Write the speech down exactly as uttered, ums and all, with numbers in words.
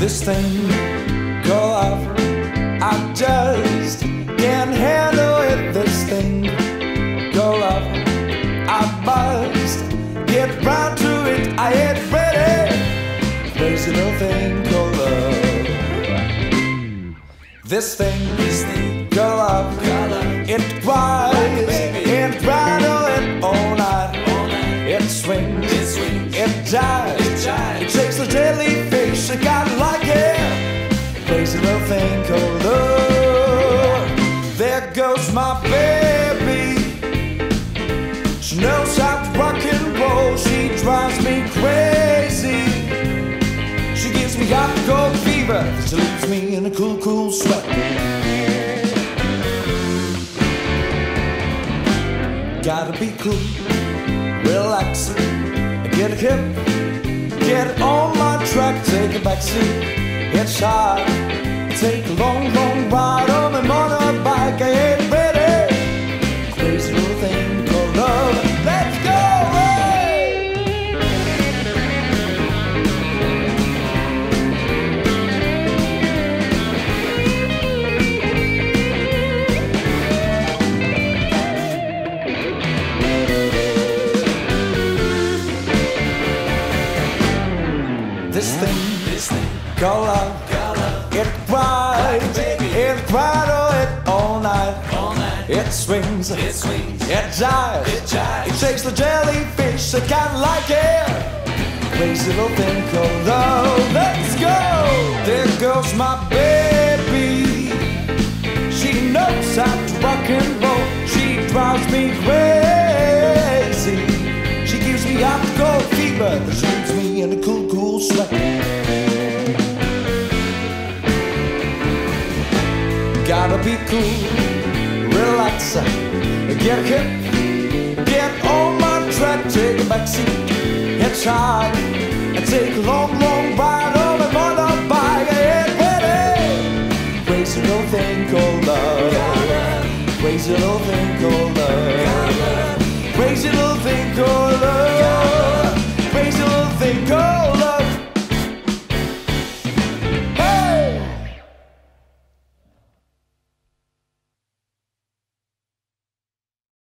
This thing called love, I just can't handle it. This thing called love, I must get round to it. I ain't ready. There's a little thing called love. This thing, this thing called love, it cries, it rattle it all night. It swings, it swings, it jives, it jives. It shakes the jellyfish, I got like it. Crazy little thing called love. There goes my baby. She knows how to rock and roll. She drives me crazy. She gives me hot cold fever. She leaves me in a cool, cool sweat. Gotta be cool, relax, get hip, get on my track, take a backseat, it's hard, take a long, long ride on my motorbike. I ain't ready. Crazy little thing called love. Let's go! This thing, this thing called love, it cries, it rattle it all night, all night. It swings, it swings, it jives, it jives. It shakes the jellyfish, I kinda like it. Crazy little thing called love. Let's go. There goes my baby. She knows how to rock and roll. She drives me crazy. She gives me hot cold fever that shoots me in a cool, cool sweat. Gotta be cool, relax, get hip, get on my track, take a backseat, it's hard, and take a long, long ride on a motorbike. I ain't ready. Crazy little thing called love. Crazy little